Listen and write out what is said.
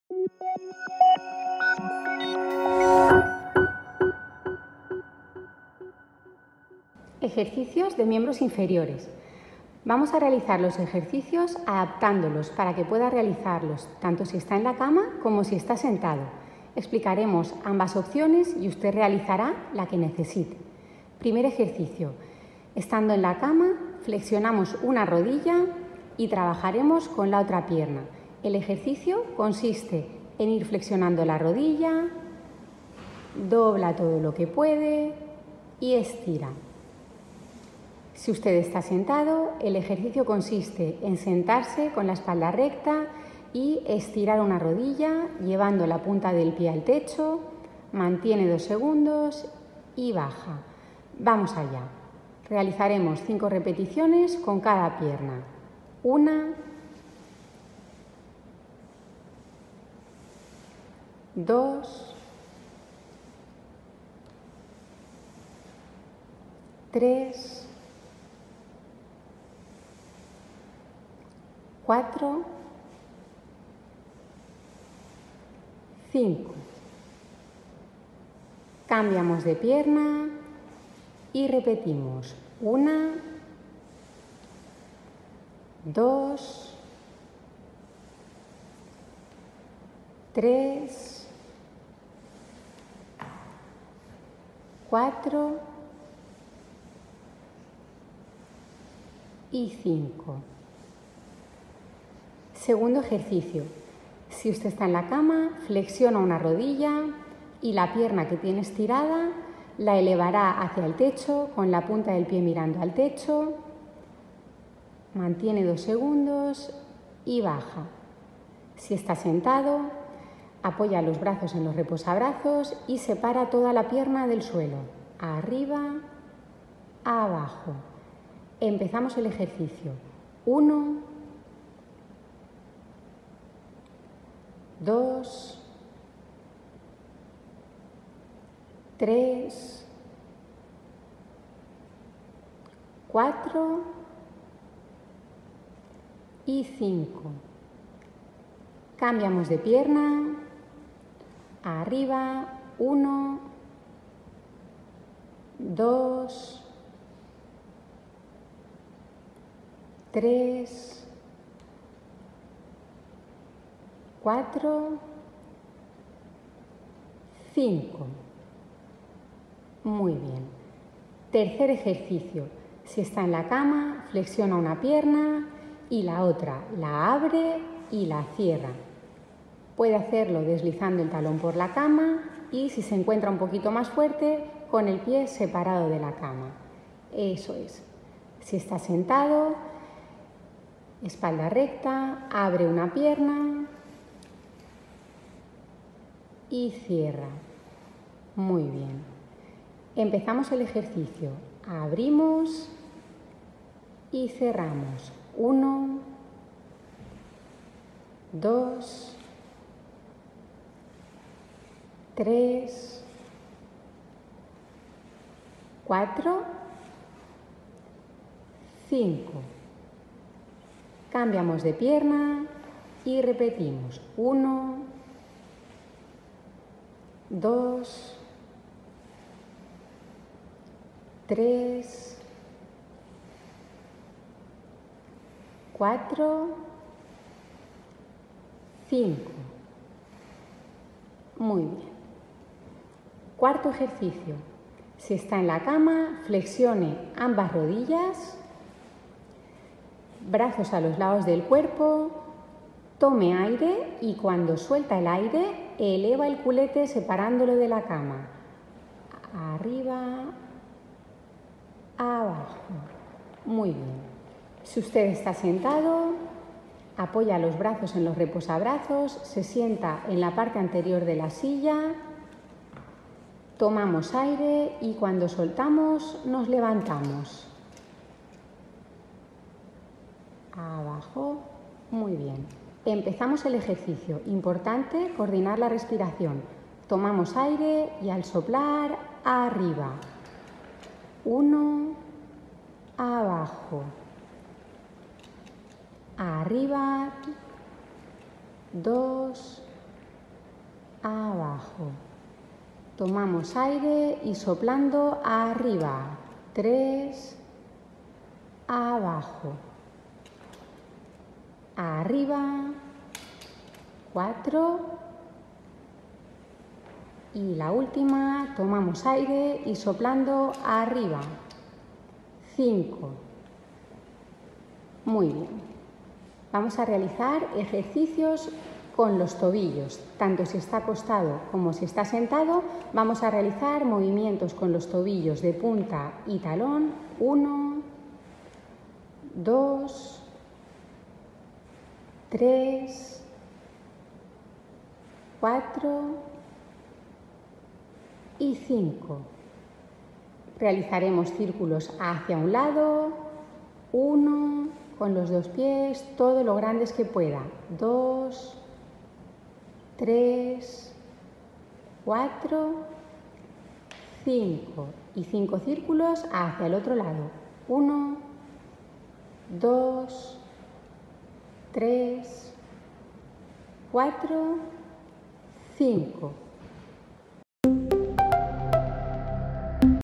Ejercicios de miembros inferiores. Vamos a realizar los ejercicios adaptándolos para que pueda realizarlos tanto si está en la cama como si está sentado. Explicaremos ambas opciones y usted realizará la que necesite. Primer ejercicio. Estando en la cama, flexionamos una rodilla y trabajaremos con la otra pierna. El ejercicio consiste en ir flexionando la rodilla, dobla todo lo que puede y estira. Si usted está sentado, el ejercicio consiste en sentarse con la espalda recta y estirar una rodilla llevando la punta del pie al techo, mantiene 2 segundos y baja. Vamos allá. Realizaremos 5 repeticiones con cada pierna. 1, 2, 3, 4, 5. Cambiamos de pierna y repetimos. 1, 2, 3, 4 y 5. Segundo ejercicio. Si usted está en la cama, flexiona una rodilla y la pierna que tiene estirada la elevará hacia el techo con la punta del pie mirando al techo, mantiene 2 segundos y baja. Si está sentado, apoya los brazos en los reposabrazos y separa toda la pierna del suelo, arriba, abajo. Empezamos el ejercicio. 1, 2, 3, 4 y 5. Cambiamos de pierna, arriba, 1, 2, 3, 4, 5. Muy bien. Tercer ejercicio. Si está en la cama, flexiona una pierna y la otra la abre y la cierra. Puede hacerlo deslizando el talón por la cama y si se encuentra un poquito más fuerte, con el pie separado de la cama. Eso es. Si está sentado, espalda recta, abre una pierna y cierra. Muy bien. Empezamos el ejercicio. Abrimos y cerramos. 1, 2, 3, 4, 5. Cambiamos de pierna y repetimos. 1, 2, 3, 4, 5. Muy bien. Cuarto ejercicio. Si está en la cama, flexione ambas rodillas, brazos a los lados del cuerpo, tome aire y cuando suelta el aire, eleva el culete separándolo de la cama. Arriba, abajo. Muy bien. Si usted está sentado, apoya los brazos en los reposabrazos, se sienta en la parte anterior de la silla, tomamos aire y cuando soltamos nos levantamos. Abajo. Muy bien. Empezamos el ejercicio. Importante coordinar la respiración. Tomamos aire y al soplar, arriba. 1, abajo. Arriba. 2, Tomamos aire y soplando arriba. 3, abajo. Arriba. 4. Y la última, tomamos aire y soplando arriba. 5. Muy bien. Vamos a realizar ejercicios con los tobillos. Tanto si está acostado como si está sentado, vamos a realizar movimientos con los tobillos de punta y talón. 1, 2, 3, 4 y 5. Realizaremos círculos hacia un lado, 1, con los 2 pies, todo lo grandes que pueda, 2, 3, 4, 5 y 5 círculos hacia el otro lado, 1, 2, 3, 4, 5.